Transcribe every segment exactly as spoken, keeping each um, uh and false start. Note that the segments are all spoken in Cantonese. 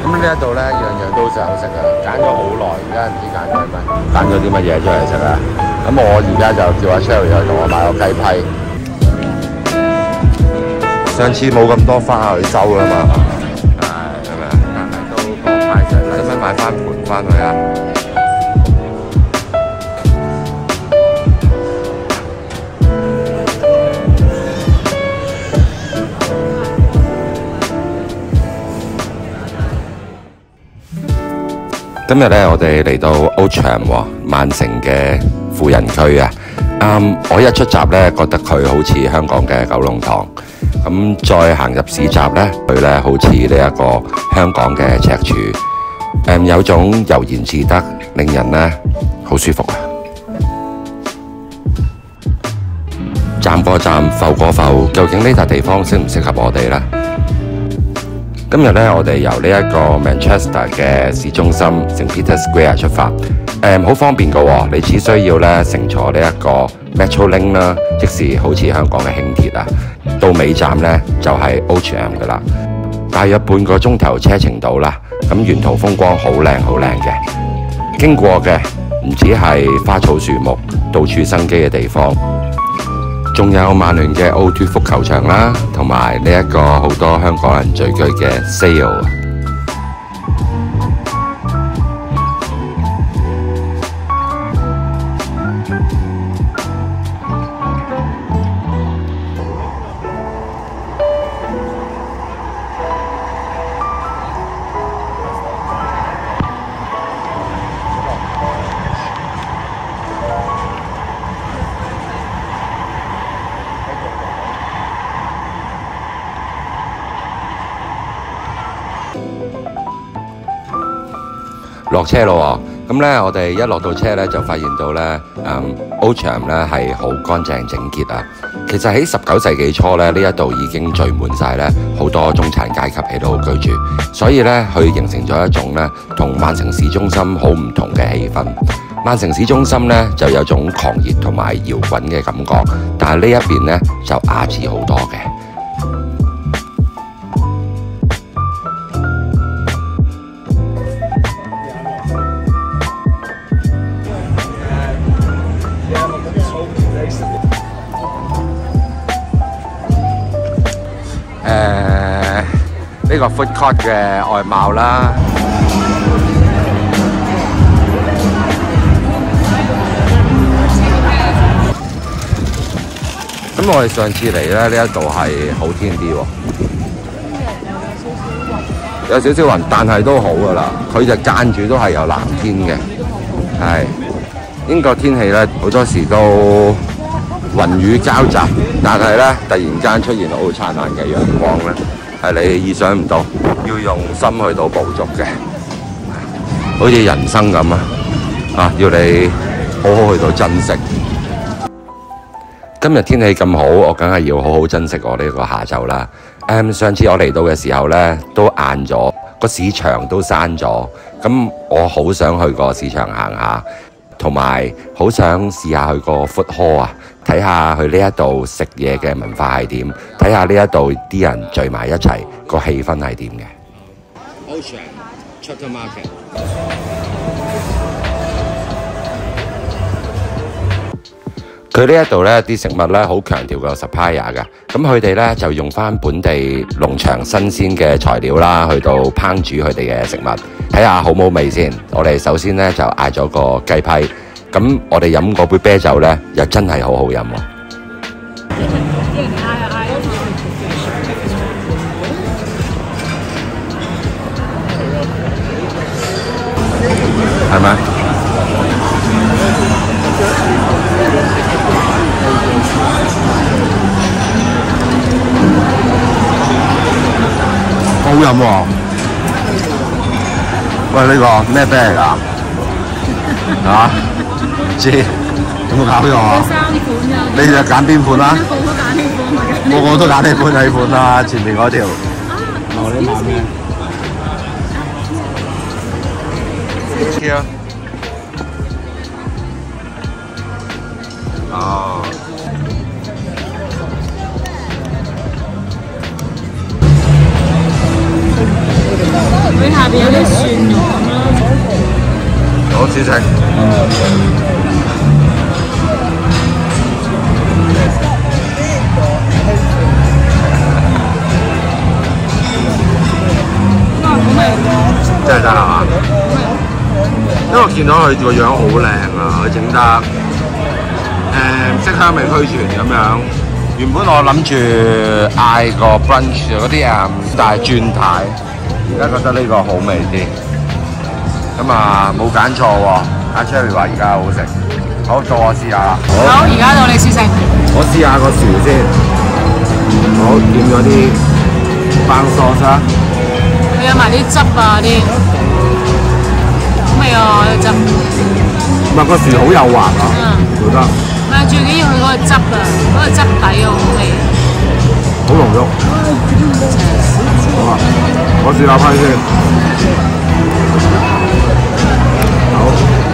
咁呢一度咧，樣樣都想食啊！揀咗好耐，而家唔知揀咗乜，揀咗啲乜嘢出嚟食啊！咁我而家就叫阿 Cherry 去同我買個雞批。上次冇咁多花去收啦嘛，係係咪啊？但係都個派上嚟，使唔使買翻盤翻去啊？今日咧，我哋嚟到 Old Cham 喎，曼城嘅富人區啊。啱，我一出閘咧，覺得佢好似香港嘅九龍塘。咁再行入市集咧，佢咧好似呢一個香港嘅赤柱。誒，有種悠然自得，令人咧好舒服啊！站過站，浮過浮，究竟呢笪地方適唔適合我哋呢？今日咧，我哋由呢一個 Manchester 嘅市中心 Saint Peter Square 出發，誒好方便嘅喎，你只需要咧乘坐呢一個 Metrolink 啦，即是好似香港嘅輕鐵啊，到尾站咧就係 Old Cham 嘅啦，大約半個鐘頭車程到啦。咁沿途風光好靚好靚嘅，經過嘅唔止係花草樹木、到處生機嘅地方。仲有曼聯嘅奧脫福球場啦，同埋呢一個好多香港人聚居嘅 Sale。落車咯喎，咁咧我哋一落到車咧就發現到咧，嗯 Old Cham 咧係好乾淨整潔啊。其實喺十九世紀初咧，呢一度已經聚滿晒咧好多中產階級喺度居住，所以咧佢形成咗一種咧同曼城市中心好唔同嘅氣氛。曼城市中心咧就有種狂熱同埋搖滾嘅感覺，但係呢一邊咧就雅致好多嘅。誒呢個 food court 嘅外貌啦，咁我哋上次嚟咧呢一度係好天啲喎，有少少雲，但係都好噶啦，佢就間住都係有藍天嘅，係英國天氣咧好多時都雲雨交集，但係咧突然間出現好燦爛嘅陽光咧，係你意想唔到，要用心去到捕捉嘅，好似人生咁啊！啊，要你好好去到珍惜。今日天氣咁好，我梗係要好好珍惜我呢個下晝啦。誒，上次我嚟到嘅時候咧，都晏咗，個市場都閂咗，咁我好想去個市場行下。同埋好想試下去個 food hall 啊，睇下去呢一度食嘢嘅文化係點，睇下呢一度啲人聚埋一齊個氣氛係點嘅。Old Cham Chater Market， 佢呢一度呢啲食物呢好強調個 supplier 嘅，咁佢哋呢就用翻本地農場新鮮嘅材料啦，去到烹煮佢哋嘅食物。睇下好冇味先。我哋首先咧就嗌咗個雞批，咁我哋飲嗰杯啤酒咧又真係好好飲喎。係咪？好飲喎！喂，呢個咩啤嚟㗎？嚇？唔知有冇搞錯啊？三款啊！你就揀邊款啦？個個都揀呢款呢款啦，前面嗰條。哦，你買咩？Here。哦。 佢下邊有試食。真係得係嘛？因為我見到佢個樣好靚啊，佢整得誒色香味俱全咁樣。原本我諗住嗌個 brunch 嗰啲啊，但係轉態，而家覺得呢個好味啲。咁啊冇揀錯喎，阿 Cherry 話而家好食。好，到我試下啦。 好，而家到你試食。 我試下個薯先。好，點咗啲班sauce啦。 佢有埋啲汁啊啲，好味啊啲汁。 唔係個薯好幼滑啊，做得。 唔係最緊要佢嗰個汁啊，嗰個汁底好好味。 好濃郁。好啊，我試下批先。好。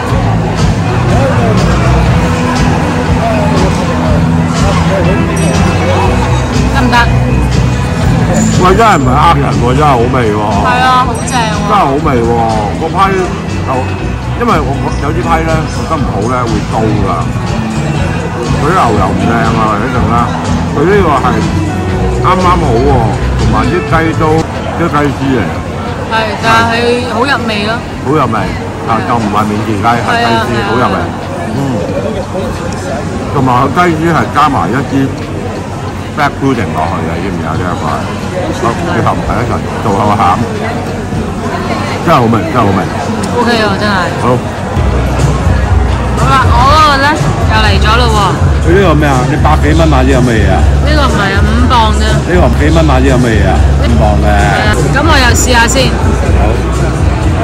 得唔得？ 喂，真係唔係呃人喎，真係好味喎。 係啊，好正喎。 真係好味喎，個批就因為我有啲批咧做得唔好咧會高㗎，佢啲牛油唔靚啊或者剩啦，佢呢個係啱啱好喎，同埋啲雞都啲雞絲嚟。 係，但係好入味咯。 好入味，啊就唔係緬甸雞，係雞絲，好入味。嗯，同埋個雞絲係加埋一啲 black pudding 落去嘅，知唔知啊？呢一塊，我結合埋一齊做下個餡，真係好味，真係好味。 O K 喎，真係。 好。 好啦，我嗰個咧又嚟咗咯喎。 佢呢個咩啊？你百幾蚊買啲有咩嘢啊？ 呢個唔係啊，五磅啫。 呢個幾蚊買啲有咩嘢啊？五磅嘅。 係啊，咁我又試下先。 好。好，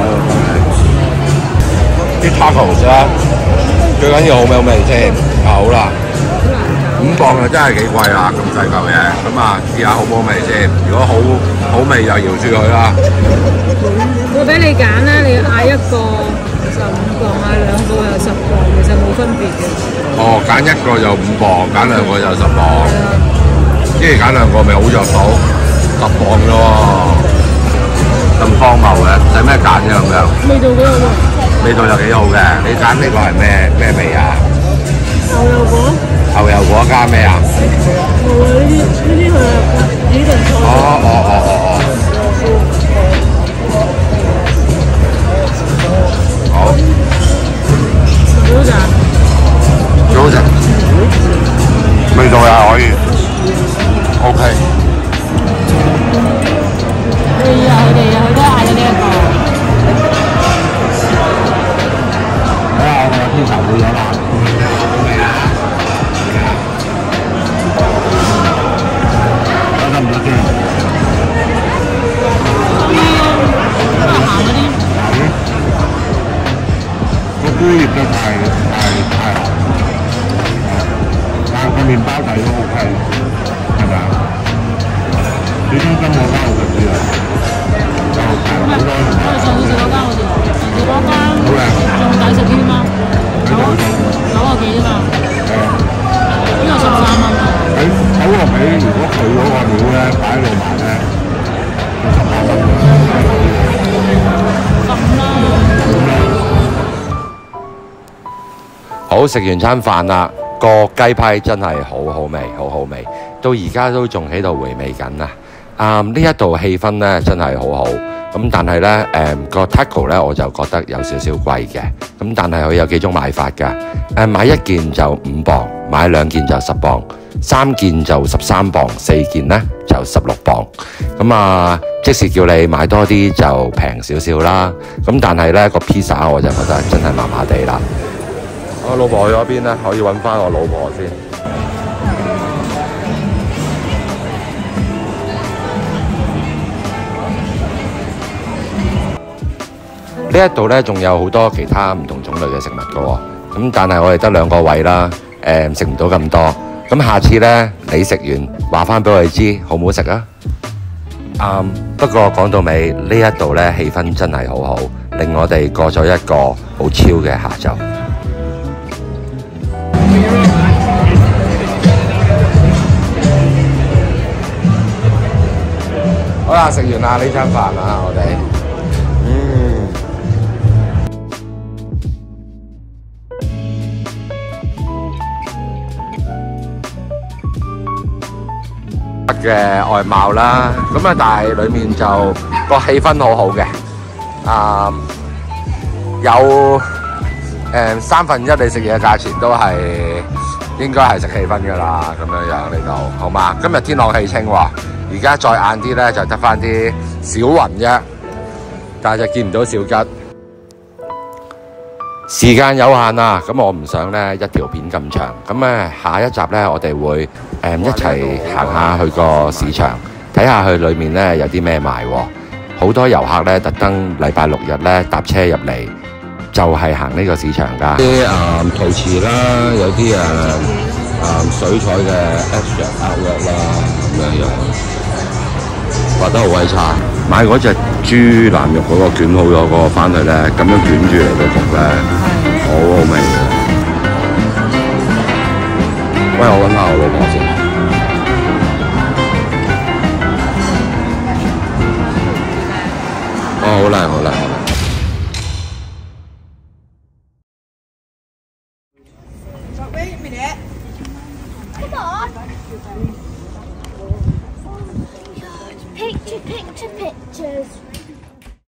啲 tacos 咧，最緊要好味好味先。好啦。五磅啊，真係幾貴啦，咁細嚿嘢，咁啊試下好唔好味先。如果好好味就搖住佢啦。 會俾你揀啦，你嗌一個就五磅，嗌兩個又十磅，其實冇分別嘅。 哦，揀一個就五磅，揀兩個就十磅。即係揀兩個咪好着數，十磅啫喎，咁荒謬嘅，使咩揀啫咁樣？ 味道幾好喎。 味道就幾好嘅，你揀呢個係咩咩味啊？ 牛油果。 牛油果加咩啊？ 冇啊！呢啲呢啲係指定菜。 哦哦哦哦哦。好。 幾好食啊！ 幾好食。味道又可以。O K。 佢啊，佢哋啊，佢都嗌咗呢一個。 睇下我個天茶會咗啦。得唔得先？ 鹹嗰啲。 個杯醃得太太太鹹，但係個麵包底都 OK，係咪啊？你中心嗰間我就知啦，就平好多。 我哋上次食嗰間好似，上次嗰間好靚， 仲抵食添嘛，九九個幾啫嘛。 係啊。 呢個十三蚊啊！ 喺九個幾，如果佢嗰個料咧擺喺度賣咧，就十八蚊嘅。 十五啦。 好，食完餐飯啦，個雞批真係好好味，好好味，到而家都仲喺度回味緊啊！啊、嗯，呢一度氣氛咧真係好好，咁但係咧誒個 taco 咧我就覺得有少少貴嘅，咁但係佢有幾種買法㗎，誒買一件就五磅，買兩件就十磅，三件就十三磅，四件咧就十六磅，咁啊即使叫你買多啲就平少少啦，咁但係咧個 pizza 我就覺得真係麻麻地啦。我老婆去咗邊咧？可以揾翻我老婆先。呢一度咧仲有好多其他唔同種類嘅食物㗎喎，咁但係我哋得兩個位啦，誒食唔到咁多。咁下次咧你食完話翻俾我哋知好唔好食啊？啱、um, 不過講到尾呢一度咧氣氛真係好好，令我哋過咗一個好超嘅下晝。好啦，食完啦呢餐飯啦，我哋。 嘅外貌啦，咁啊，但係裡面就個氣氛好好嘅，啊、有誒、呃、三分一你食嘢價錢都係應該係食氣氛㗎啦，咁樣樣呢度好嘛？今日天朗氣清喎，而家再晏啲咧就得翻啲小雲啫，但係就見唔到小吉。時間有限啊，咁我唔想咧一條片咁長，咁咧下一集咧我哋會誒、嗯、一齊行下去個市場，睇下佢裏面咧有啲咩賣喎。好多遊客咧特登禮拜六日咧搭車入嚟，就係、是、行呢個市場㗎。啲誒陶瓷啦，有啲誒誒水彩嘅 abstract artwork 啦，咁樣樣畫得好鬼差。買嗰隻豬腩肉嗰個捲好咗嗰個翻去咧，咁樣捲住嚟到焗咧，好好味嘅。喂，我揾下我老婆先。哦，好靚，好靚，好靚。 Wait a minute. Come on. Picture, picture, pictures.